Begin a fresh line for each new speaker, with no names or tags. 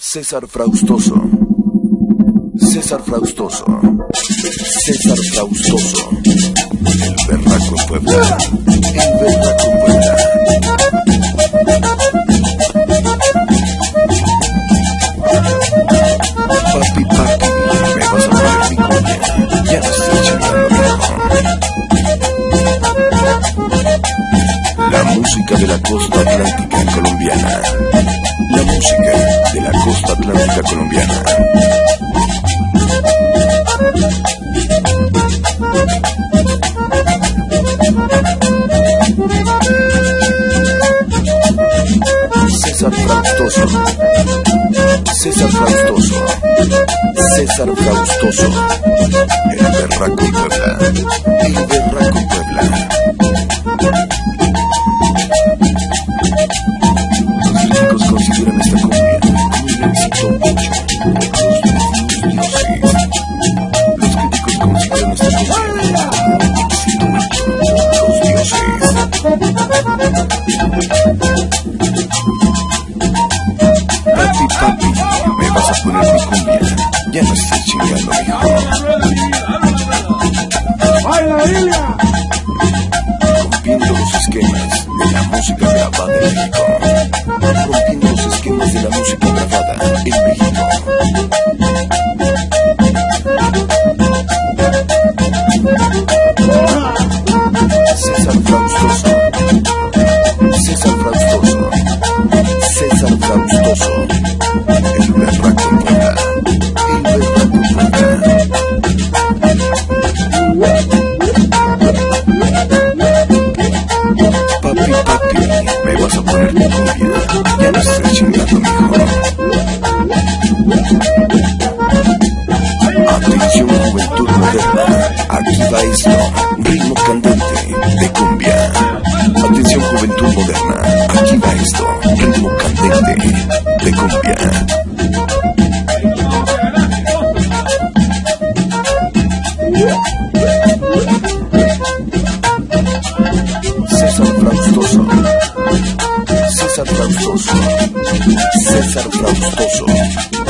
César Fraustoso. César Fraustoso. César Fraustoso. El berraco en Puebla. El berraco en Puebla. Papi, papi, me vas a poner mi cuña. Ya no estoy chingando, viejo. La música de la costa atlántica colombiana. La música de la costa atlántica colombiana. César Fraustoso. César Fraustoso. César Fraustoso. El berraco en Puebla. El berraco en Puebla. Los críticos consideran esta cumbia como un éxito mucho por los dioses. Los críticos consideran esta cumbia como un éxito mucho por los dioses. Papi, papi, me vas a poner mi cumbia. Ya no estoy chingando, mijo. Rompiendo los esquemas de la música grabada en México. Rompiendo los esquemas de la música grabada en México. César Fraustoso. César Fraustoso. César Fraustoso. El berraco en Puebla. El berraco en Puebla. Papi, papi, me vas a poner mi cumbia. Ya no estoy chingando, mijo. Atención, juventud moderna. Aquí va esto. Ritmo candente de cumbia. Atención, juventud moderna. Aquí va esto. Ritmo candente de cumbia. César Fraustoso. César Fraustoso. César Fraustoso.